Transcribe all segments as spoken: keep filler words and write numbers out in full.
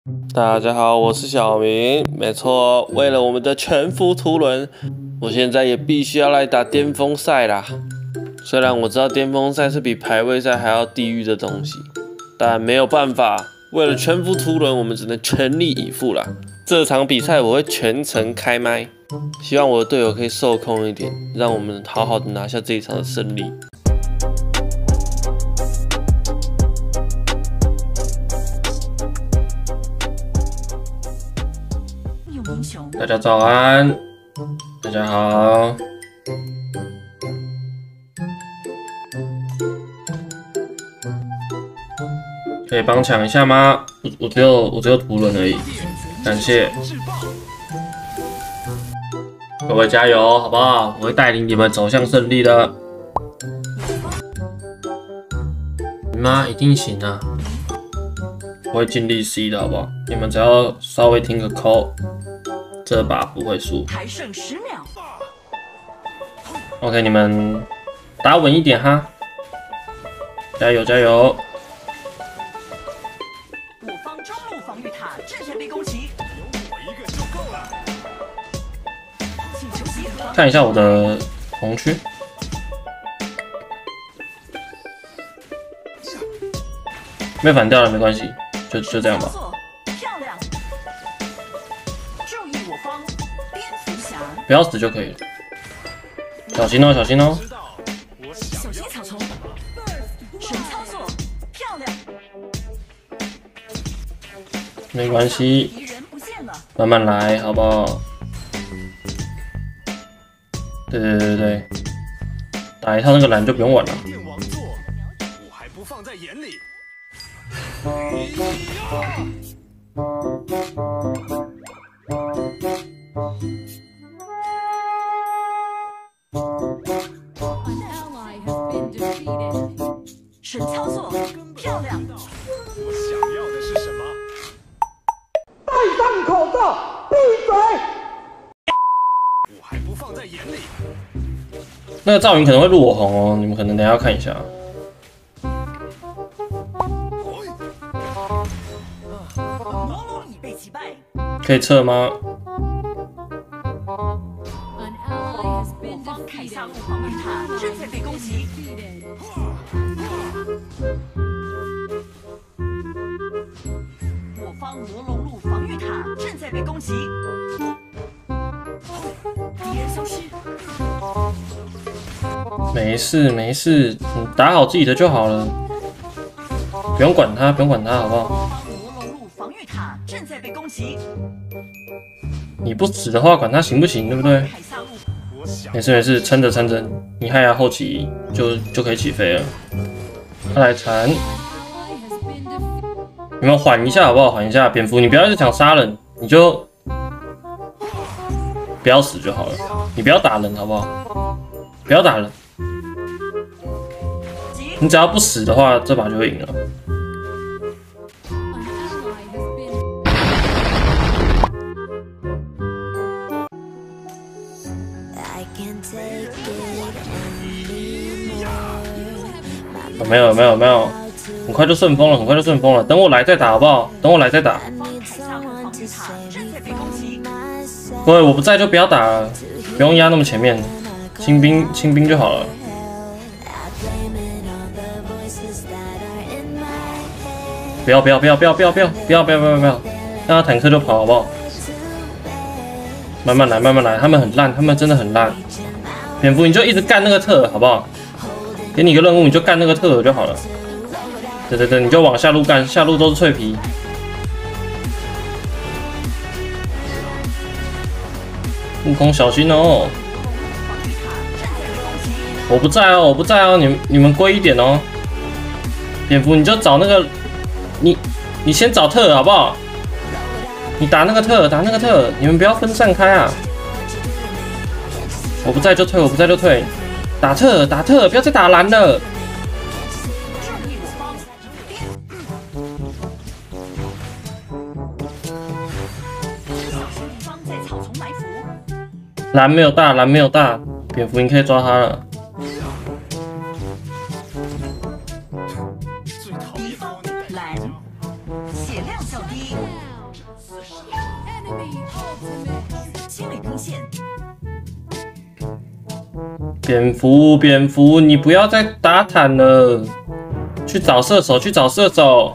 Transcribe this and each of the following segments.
大家好，我是小明。没错，为了我们的全服图伦，我现在也必须要来打巅峰赛啦。虽然我知道巅峰赛是比排位赛还要地狱的东西，但没有办法，为了全服图伦，我们只能全力以赴啦。这场比赛我会全程开麦，希望我的队友可以受控一点，让我们好好的拿下这一场的胜利。大家早安，大家好。可以帮抢一下吗？我我只有我只有图伦而已，感谢各位加油，好不好？我会带领你们走向胜利的。你妈一定行啊！我会尽力 C 的，好不好？你们只要稍微听个扣，这把不会输。还剩十秒。OK， 你们打稳一点哈，加油加油！我方中路防御塔正在被攻击，有我一个就够了。看一下我的红区。被反掉了没关系。就就这样吧。不要死就可以了。小心哦，小心哦。小心草丛。神操作，漂亮。没关系，慢慢来，好不好？对对对对，打一套那个蓝就不用玩了。我还不放在眼里。神操作，漂亮！我想要的是什么？戴上口罩，闭嘴！我还不放在眼里。那个赵云可能会入我红哦，你们可能等一下要看一下。可以撤吗？凯撒路防御塔正在被攻击。我方魔龙路防御塔正在被攻击。敌人消失。没事没事，你打好自己的就好了，不用管他，不用管他，好不好？正在被攻击。你不死的话，管他行不行，对不对？没事没事，撑着撑着，你害他后期就就可以起飞了。他来缠，你们缓一下好不好？缓一下，蝙蝠，你不要一直想杀人，你就不要死就好了。你不要打人好不好？不要打人，你只要不死的话，这把就会赢了。有没有有没有有没有，很快就顺风了，很快就顺风了。等我来再打好不好？等我来再打。不会，我不在就不要打了，不用压那么前面，清兵清兵就好了。不要不要不要不要不要不要不要不要不要不要，让他坦克就跑好不好？慢慢来慢慢来，他们很烂，他们真的很烂。蝙蝠你就一直干那个特好不好？给你一个任务，你就干那个特尔就好了。对对对，你就往下路干，下路都是脆皮。悟空小心哦！我不在哦，我不在哦，你们你们归一点哦。蝙蝠你就找那个，你你先找特尔好不好？你打那个特尔，打那个特尔，你们不要分散开啊！我不在就退，我不在就退。打特打特，不要再打蓝了。蓝没有大，蓝没有大，蝙蝠你可以抓他了。最讨厌蓝，血量较低。 蝙蝠，蝙蝠，你不要再打坦了，去找射手，去找射手，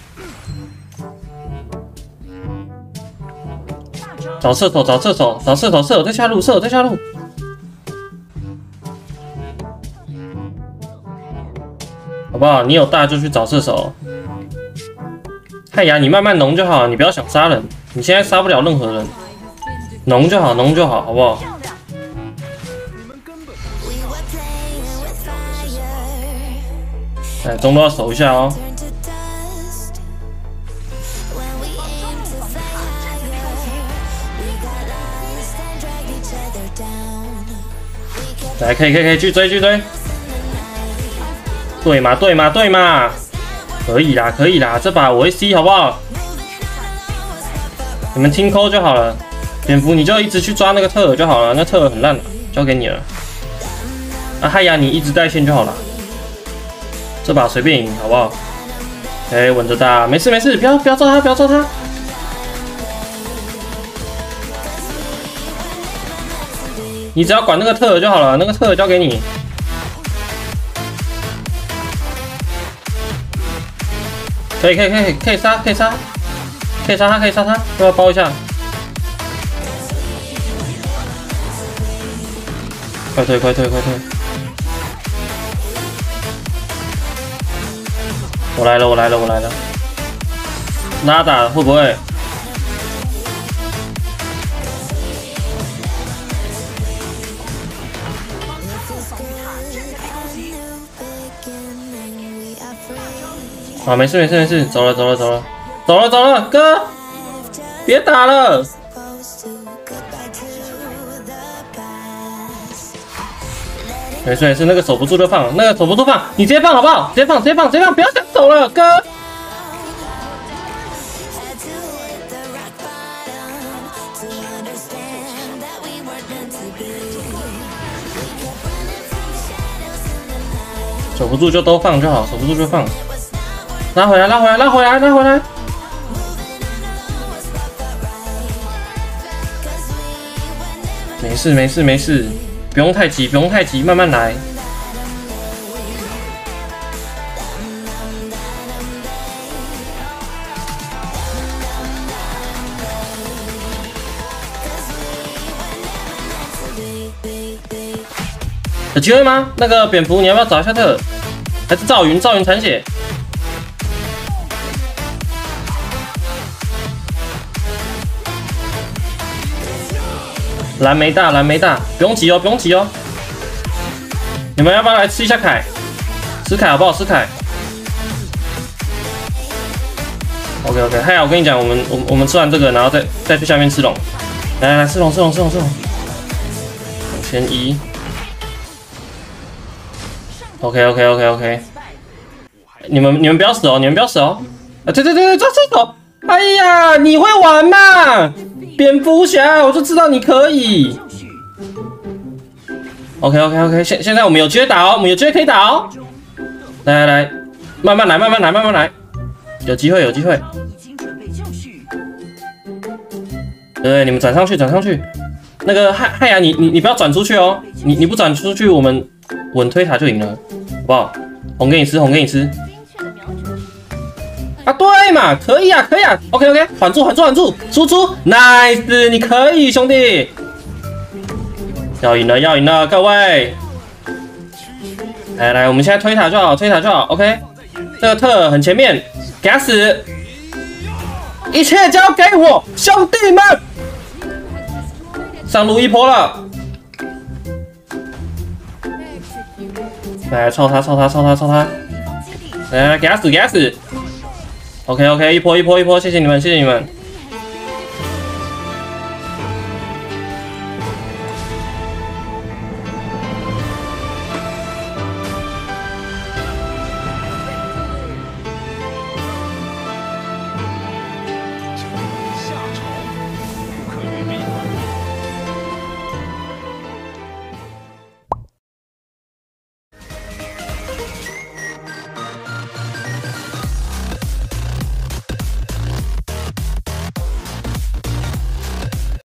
找射手，找射手，找射手，射手在下路，射手在下路。好不好？你有大就去找射手。太阳，你慢慢农就好，你不要想杀人，你现在杀不了任何人，农就好，农就好，好不好？哎，中路要守一下哦。来，可以，可以，可以去追，去追。对嘛，对嘛，对嘛，可以啦，可以啦，这把我会 C 好不好？你们听扣就好了。蝙蝠你就一直去抓那个特尔就好了，那特尔很烂了，交给你了。啊，嗨呀，你一直带线就好了。这把随便赢，好不好？哎，稳着打，没事没事，不要不要抓他，不要抓他。你只要管那个特尔就好了，那个特尔交给你。可以可以可以可以杀可以杀，可以杀他可以杀他，要不要包一下？快退快退快退！我来了，我来了，我来了！拉打会不会？啊，没事没事没事，走了走了走了，走了走了，哥，别打了！没事没事，那个守不住就放，那个守不住放，你直接放好不好？直接放直接放直接放，不要想走了，哥。守不住就都放就好，守不住就放。拉回来，拉回来，拉回来，拉回来。没事没事没事。不用太急，不用太急，慢慢来。有机会吗？那个蝙蝠，你要不要找一下特？还是赵云？赵云残血。蓝没大，蓝没大，不用急哦，不用急哦。你们要不要来吃一下凯？吃凯好不好？吃凯。OK OK， 嗨，我跟你讲，我们我我们吃完这个，然后再再去下面吃龙。来来来，吃龙吃龙吃龙吃龙。两千一。OK OK OK OK。你们你们不要死哦，你们不要死哦。啊，对对对对，抓射手。哎呀，你会玩嘛？蝙蝠侠，我就知道你可以。OK OK OK， 现现在我们有机会打哦，我们有机会可以打哦。来来来，慢慢来，慢慢来，慢慢来，有机会有机会。对，你们转上去，转上去。那个汉汉阳，你你你不要转出去哦，你你不转出去，我们稳推塔就赢了，好不好？红给你吃，红给你吃。啊，对嘛，可以啊，可以啊 ，OK OK， 缓住，缓住，缓住，输出 ，nice， 你可以，兄弟，要赢了，要赢了，各位，来来，我们现在推塔就好，推塔就好 ，OK， 这个特很前面，给他死，一切交给我，兄弟们，上路一波了，来，抄他，抄他，抄他，抄他，来来，给他死，给他死。OK OK， 一波一波一波，谢谢你们，谢谢你们。